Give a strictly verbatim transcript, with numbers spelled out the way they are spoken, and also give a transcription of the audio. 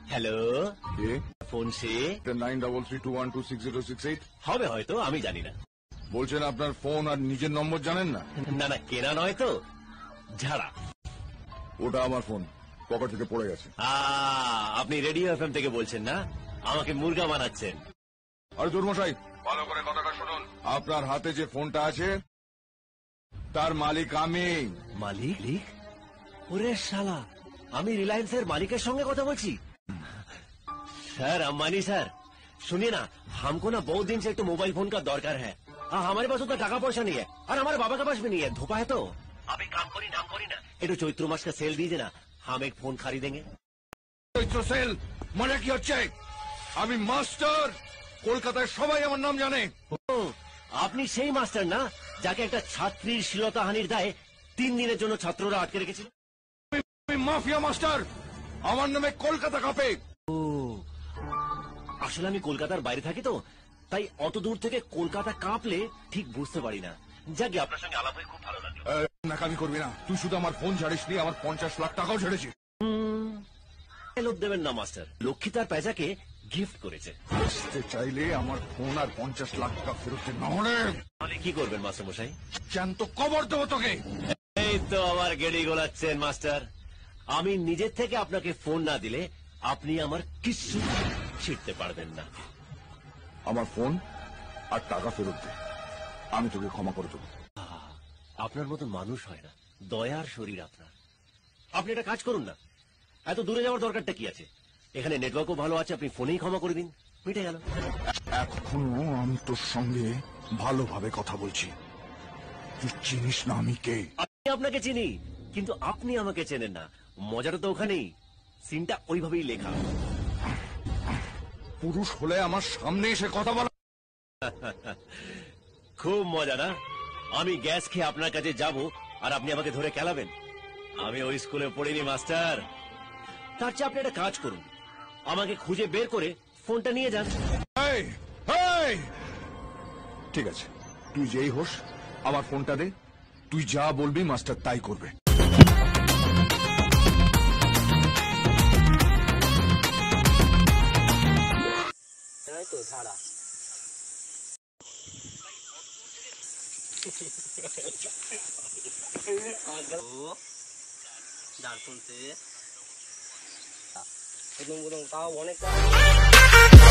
Hello, phone সে nine double three two one two six zero six eight হবে হয়তো, আমি জানি না। বলছেন আপনার ফোন আর নিজের নম্বর জানেন না? না না, কেনা নয় তো, ঝাড়া। ওটা আমার ফোন, পকেট থেকে পড়ে গেছে। আপনি রেডিও এফএম থেকে বলছেন না? আমাকে মুরগা বানাচ্ছেন। আরে দুর্মশাই, ভালো করে কথাটা শুনুন। আপনার হাতে যে ফোনটা আছে তার মালিক আমি। মালিক? ওরে শালা, আমি রিলায়েন্সের মালিকের সঙ্গে কথা বলছি। सर अम्बानी सर, सुनिए ना, हमको ना बहुत दिन से एक तो मोबाइल फोन का दरकार है। हाँ, हमारे पास उतना टाका पैसा नहीं है और हमारे बाबा के पास भी नहीं है। धोपा है तो आप एक काम करी नाम करी ना, ये तो चैत्र मास का सेल दीजिए ना, हम एक फोन खरीदेंगे। চৈত্র সেল মানে কি হচ্ছে? আমি মাস্টার, কলকাতায় সবাই আমার নাম জানে। আপনি সেই মাস্টার না যাকে একটা ছাত্রীর শ্লীলতাহানির দায়ে তিন দিনের জন্য ছাত্ররা আটকে রেখেছিল? আমি মাফিয়া মাস্টার, আমার নামে কলকাতা কাঁপে। আসলে আমি কলকাতার বাইরে থাকি তো, তাই অত দূর থেকে কলকাতা কাঁপলে ঠিক বুঝতে পারি না। যাকে আপনার সঙ্গে আলাপ হয়ে খুব ভালো লাগলো। নাকামি করবি না, তুই শুধু আমার ফোন ছাড়িস নি, আমার পঞ্চাশ লাখ টাকাও ছেড়েছি। লোভ দেবেন না মাস্টার, লক্ষ্মী তার পেঁচাকে গিফট করেছে। আসতে চাইলে আমার ফোন আর পঞ্চাশ লাখ টাকা ফেরত দে, না হলে কি করবেন মাস্টার মশাই? জ্যান্ত কবর দেবো তোকে। এই তো আমার গেড়ি গোলাচ্ছেন মাস্টার। আমি নিজের থেকে আপনাকে ফোন না দিলে আপনি আমার কিছু ছিটতে পারবেন না। আমার ফোন আর টাকা ফেরত দে, আমি তোকে ক্ষমা করে দেবো। আপনার মতো মানুষ হয় না, দয়ার শরীর আপনার। আপনি একটা কাজ করুন না, এত দূরে যাওয়ার দরকারটা কি আছে? এখানে নেটওয়ার্কও ভালো আছে, আপনি ফোনেই ক্ষমা করে দিন, মিটে গেল। এখনো আমি তোর সঙ্গে ভালোভাবে কথা বলছি, তুই চিনিস না আমি কে? আমি আপনাকে চিনি, কিন্তু আপনি আমাকে চেনেন না। মজাটা তো ওখানেই, সিনটা ওইভাবেই লেখা। পুরুষ হলে আমার সামনে এসে কথা বলা খুব মজা না? আমি গ্যাস খেয়ে আপনার কাছে যাব আর আপনি আমাকে ধরে খেলাবেন? আমি ওই স্কুলে পড়িনি মাস্টার। তার চেয়ে আপনি একটা কাজ করুন, আমাকে খুঁজে বের করে ফোনটা নিয়ে যান। এই, এই! ঠিক আছে, তুই যেই হোস আমার ফোনটা দে, তুই যা বলবি মাস্টার তাই করবে। তো ছাড়া শুনছে প্রথম প্রথম তাও অনেক